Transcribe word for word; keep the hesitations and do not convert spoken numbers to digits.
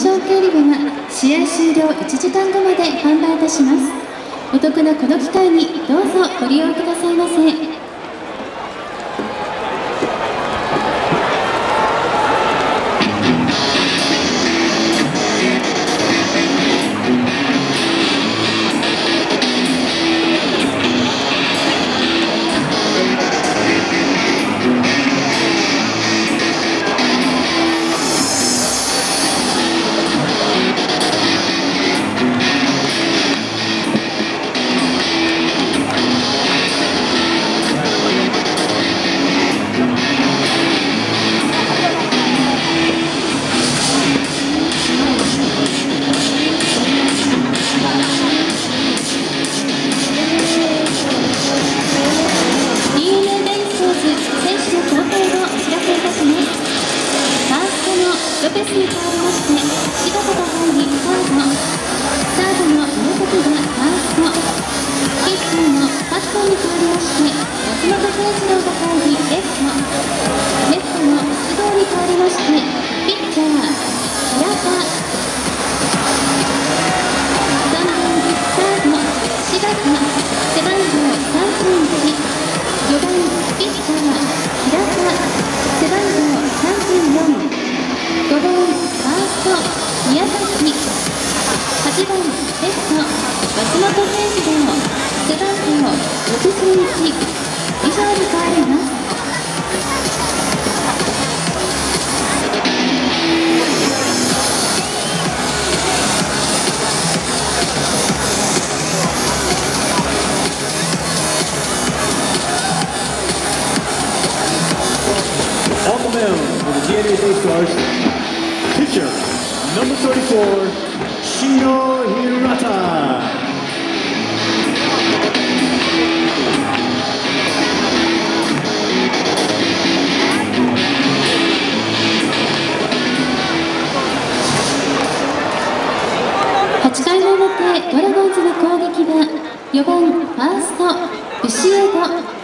場経理部は試合終了いちじかんごまで販売いたします。お得なこの機会にどうぞご利用くださいませ。ロペスに代わりまして柴田が入りサード、サードの宮崎がファースト、ピッチャーのパットンに代わりまして松本誠二郎が入りレフト、レフトの須藤に代わりましてピッチャー平田、さんばんサード柴田、背番号さんじゅういち、よばんピッチャー平田、背番号さんじゅうよん、ごばんファースト宮崎、はちばんレフト松本誠二郎、背番号ろくじゅういち、以上に変わります。 On the mound for the D N A Stars, pitcher number thirty-four, Shino Hirata. はちかいの表ドラゴンズの攻撃はよばんファーストビシエド。